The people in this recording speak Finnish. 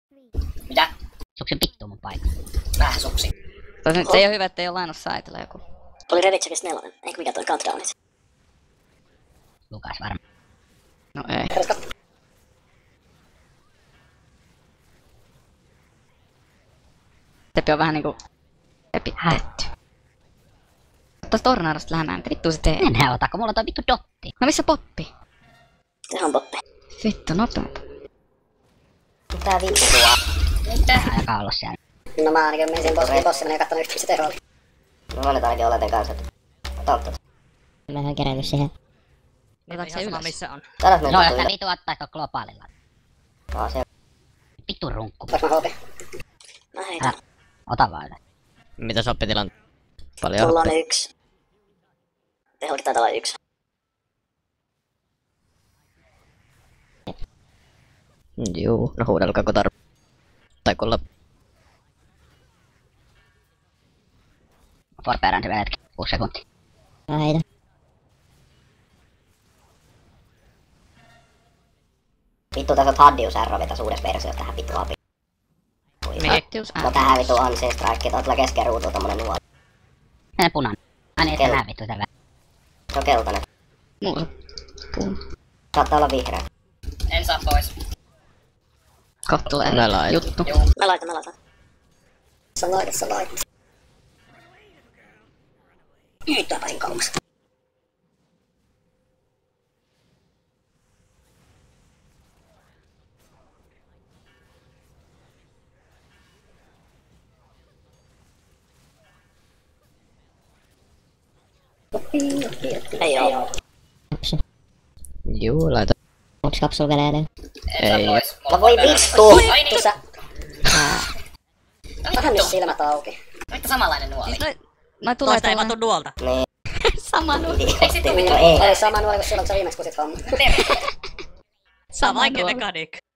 Mitä? Suksin vittu mun paikka. Vähän suksi. Se ei oo hyvä, ettei oo line of sightilla joku. Oli Revitsekis 4, eikö mikä toi Countdownit? Lukas varmaan. No ei. Herska. Teppi on vähän niinku... Teppi hätty. Ottais tornadosta lähemään, mitä vittu se tee? Enää ota, kun mulla on toi vittu dotti. No missä poppi? Sehän on poppi. Vittu, nopeampi. Mitä vittua? Mitä? Aika olla siellä. No mä ainakin menin siihen bossille ja kattonut yhtä se teho oli. No mä nyt ainakin oleten kanssa, että ottaa. Mä en kerennyt siihen. Otatko se ylös? missä on. Saadaanko me Joo, jos ottaa tää vitu ottaisiko globaalilla. se. Vittu runkku. Otas mä hopi. Mä heitän. Ota vaan ylös. Mitä soppitilan? Paljon Mulla on hoppia. 1. Tehokin taitaa olla 1. Juu, no huudelkaa kun tai kulla. Forperään se vielä hetki. 6 sekuntia. Mä heitän. Vittu tässä on Haddius R vetäs uudes versio tähän vittu api. Hattius No tähän vittu Anseen Strike, tää tulee keskeen ruutua tommonen nuoli. Tänne punainen. Ai niin, että nää vittu sitä vähän. Se on keltainen. Mulla. Saattaa olla vihreä. En saa pois. Kohta tulee Mä laitan. juttu. Mä laitan. Sä laitat. Yhtään päin kauas. Ei oo. Juu, laita. Onks kapsul vielä edelleen? En saa Ei. pois. No voi vittu! Ai niin. Sä... Vähän nyt silmät auki. Vittu samanlainen nuoli. Siis noi tulee Toista ei vaan tällainen. tuu nuolta. Niin. Sama nuoli. Eikö sit tuu No mitään? ei. Oli sama nuoli kuin silloin, kun sä viimeksi kusit homma. Tämä on vaikea mekaniikka.